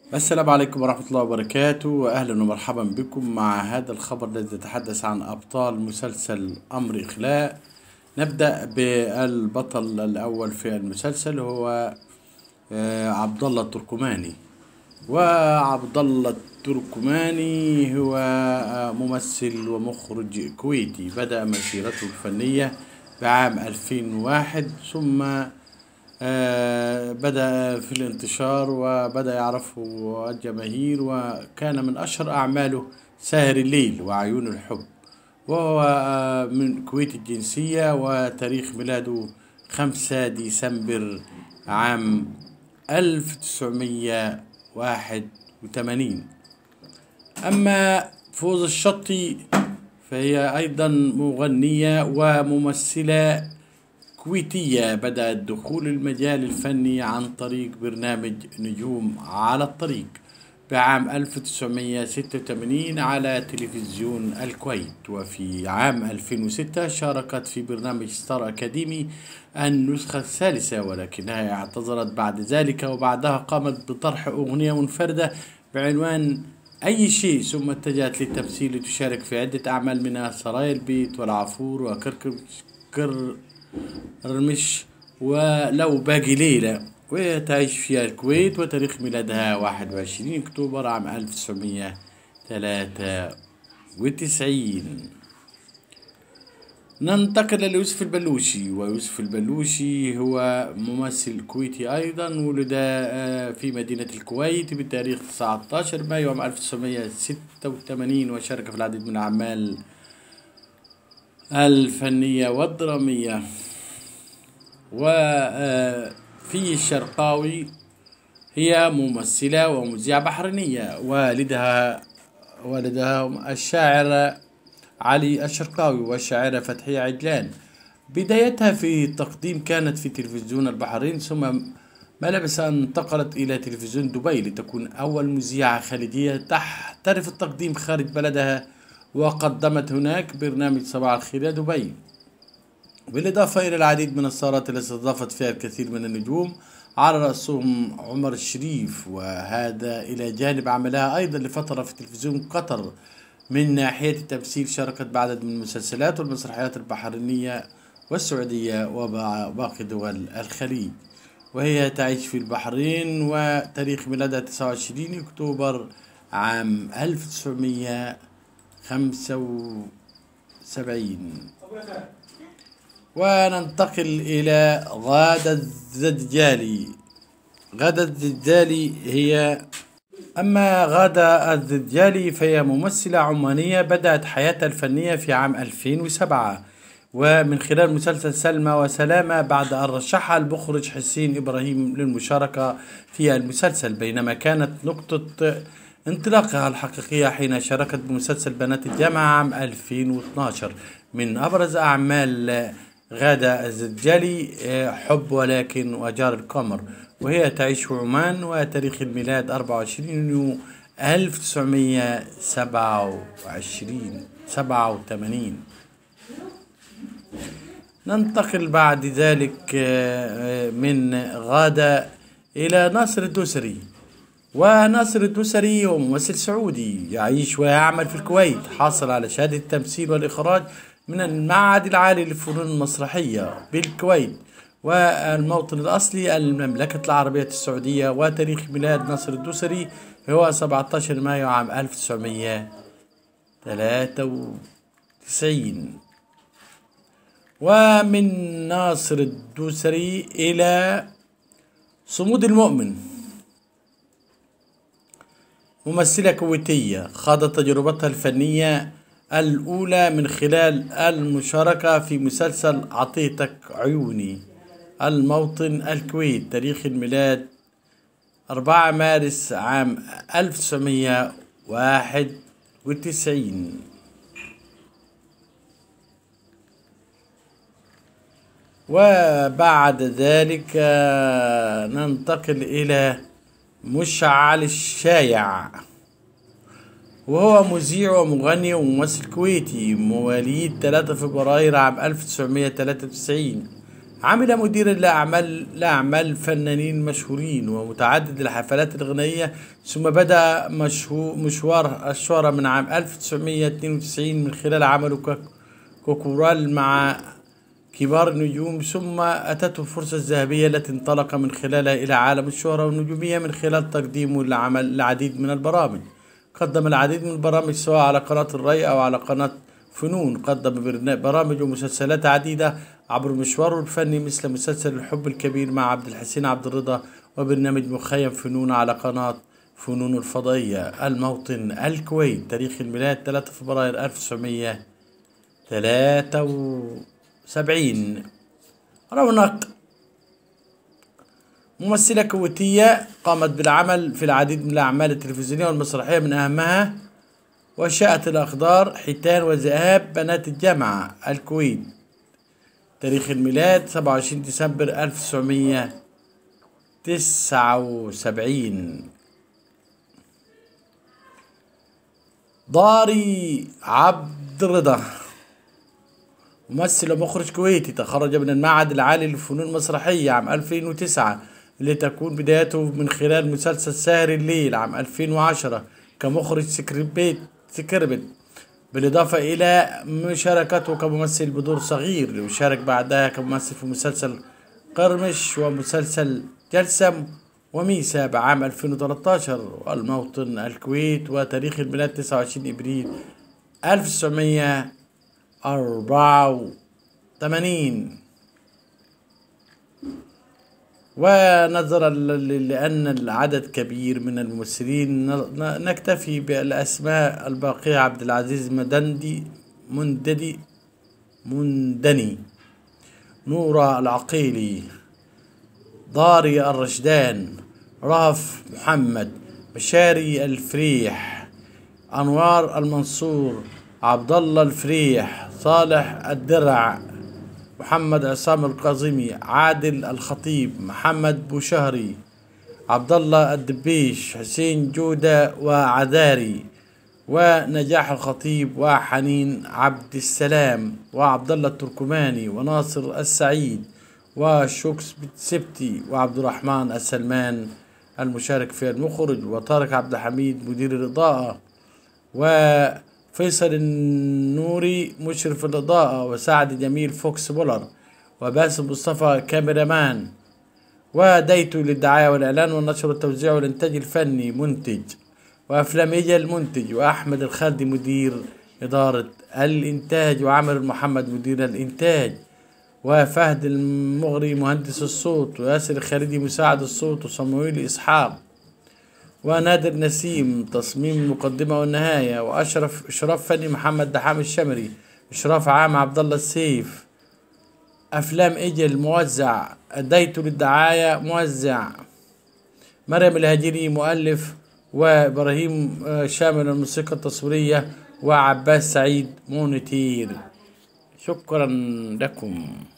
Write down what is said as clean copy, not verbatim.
السلام عليكم ورحمة الله وبركاته، وأهلا ومرحبا بكم مع هذا الخبر الذي يتحدث عن أبطال مسلسل أمر إخلاء. نبدأ بالبطل الأول في المسلسل، هو عبد الله التركماني. وعبد الله التركماني هو ممثل ومخرج كويتي، بدأ مسيرته الفنية بعام 2001، ثم بدأ في الانتشار وبدأ يعرفه الجماهير، وكان من أشهر أعماله ساهر الليل وعيون الحب. وهو من كويت الجنسية، وتاريخ ميلاده 5 ديسمبر عام 1981. أما فوز الشطي فهي أيضا مغنية وممثلة كويتية، بدأت دخول المجال الفني عن طريق برنامج نجوم على الطريق بعام 1986 على تلفزيون الكويت. وفي عام 2006 شاركت في برنامج ستار أكاديمي النسخة الثالثة، ولكنها اعتذرت بعد ذلك، وبعدها قامت بطرح أغنية منفردة بعنوان أي شيء، ثم اتجهت للتمثيل لتشارك في عدة أعمال منها سرايا البيت والعفور وكركر رمش ولو باقي ليلة. وتعيش في الكويت، وتاريخ ميلادها 21 أكتوبر عام 1993. ننتقل ليوسف البلوشي. ويوسف البلوشي هو ممثل كويتي أيضا، ولد في مدينة الكويت بتاريخ 19 مايو عام 1986، وشارك في العديد من الأعمال الفنية والدرامية. وفي الشرقاوي هي ممثلة ومذيعة بحرينية، والدها الشاعر علي الشرقاوي والشاعرة فتحية عجلان. بدايتها في التقديم كانت في تلفزيون البحرين، ثم ما لبث أن انتقلت إلى تلفزيون دبي لتكون أول مذيعة خليجية تحترف التقديم خارج بلدها، وقدمت هناك برنامج صباح الخير يا دبي، بالإضافة إلى العديد من السهرات التي استضافت فيها الكثير من النجوم على رأسهم عمر الشريف. وهذا إلى جانب عملها أيضا لفترة في تلفزيون قطر. من ناحية التمثيل شاركت بعدد من المسلسلات والمسرحيات البحرينية والسعودية وباقي دول الخليج، وهي تعيش في البحرين. وتاريخ ميلادها 29 أكتوبر عام 1975. وننتقل إلى غادة الزجالي. غادة الزجالي أما غادة الزجالي فهي ممثلة عمانية، بدأت حياتها الفنية في عام 2007 ومن خلال مسلسل سلمى وسلامة، بعد أن رشحها المخرج حسين إبراهيم للمشاركة في المسلسل، بينما كانت نقطة انطلاقها الحقيقية حين شاركت بمسلسل بنات الجامعة عام 2012. من أبرز أعمال غادة الزجالي حب ولكن وجار القمر، وهي تعيش في عمان، وتاريخ الميلاد 24 يونيو 1987. ننتقل بعد ذلك من غادة إلى ناصر الدوسري. وناصر الدوسري هو ممثل سعودي يعيش ويعمل في الكويت، حاصل على شهادة التمثيل والإخراج من المعهد العالي للفنون المسرحية بالكويت، والموطن الأصلي المملكة العربية السعودية. وتاريخ ميلاد ناصر الدوسري هو 17 مايو عام 1993. ومن ناصر الدوسري إلى صمود المؤمن، ممثلة كويتية خاضت تجربتها الفنية الأولى من خلال المشاركة في مسلسل عطيتك عيوني، الموطن الكويت. تاريخ الميلاد 4 مارس عام 1991. وبعد ذلك ننتقل إلى مشعل الشايع، وهو مذيع ومغني وممثل كويتي، مواليد 3 فبراير عام 1993. عمل مديرا لأعمال فنانين مشهورين ومتعدد الحفلات الغنائية، ثم بدأ مشوار الشهرة من عام 1992 من خلال عمله ككورال مع كبار النجوم، ثم أتته الفرصة الذهبية التي انطلق من خلالها إلى عالم الشهرة والنجومية من خلال تقديمه العديد من البرامج. قدم العديد من البرامج سواء على قناة الري أو على قناة فنون. قدم برامج ومسلسلات عديدة عبر مشواره الفني، مثل مسلسل الحب الكبير مع عبد الحسين عبد الرضا، وبرنامج مخيم فنون على قناة فنون الفضائية. الموطن الكويت. تاريخ الميلاد 3 فبراير 1973. رونق ممثلة كويتية قامت بالعمل في العديد من الأعمال التلفزيونية والمسرحية، من أهمها وشاءت الأقدار، حيتان وذئاب، بنات الجامعة، الكويت. تاريخ الميلاد 27 ديسمبر 1979. ضاري عبد الرضا ممثل ومخرج كويتي، تخرج من المعهد العالي للفنون المسرحية عام 2009 لتكون بدايته من خلال مسلسل ساهر الليل عام 2010 كمخرج سكريبت، بالإضافة إلى مشاركته كممثل بدور صغير، ليشارك بعدها كممثل في مسلسل قرمش ومسلسل جلسم وميسا بعام 2013. والموطن الكويت. وتاريخ الميلاد 29 إبريل 1984. ونظرا لأن العدد كبير من الممثلين نكتفي بالأسماء الباقية: عبد العزيز مندني، نورة العقيلي، ضاري الرشدان، رهف محمد، مشاري الفريح، أنوار المنصور، عبد الله الفريح، صالح الدرع، محمد عصام القاظمي، عادل الخطيب، محمد بوشهري، عبد الله الدبيش، حسين جودة وعذاري، ونجاح الخطيب، وحنين عبد السلام، وعبد الله التركماني، وناصر السعيد، وشوكس سبتي، وعبد الرحمن السلمان المشارك في المخرج، وطارق عبد الحميد مدير الإضاءة، وفيصل النوري مشرف الإضاءة، وسعد جميل فوكس بولر، وباسم مصطفى كاميرامان، وديتو للدعاية والإعلان والنشر والتوزيع والإنتاج الفني منتج، وأفلام إيجا المنتج، وأحمد الخالدي مدير إدارة الإنتاج، وعامر محمد مدير الإنتاج، وفهد المغري مهندس الصوت، وياسر الخالدي مساعد الصوت، وصمويل إسحاق، ونادر نسيم تصميم المقدمة والنهاية، إشراف فني محمد دحام الشمري، إشراف عام عبد الله السيف. أفلام إيجل موزع، ديتو للدعاية موزع، مريم الهجيري مؤلف، وإبراهيم شامل الموسيقى التصويرية، وعباس سعيد مونتير. شكرا لكم.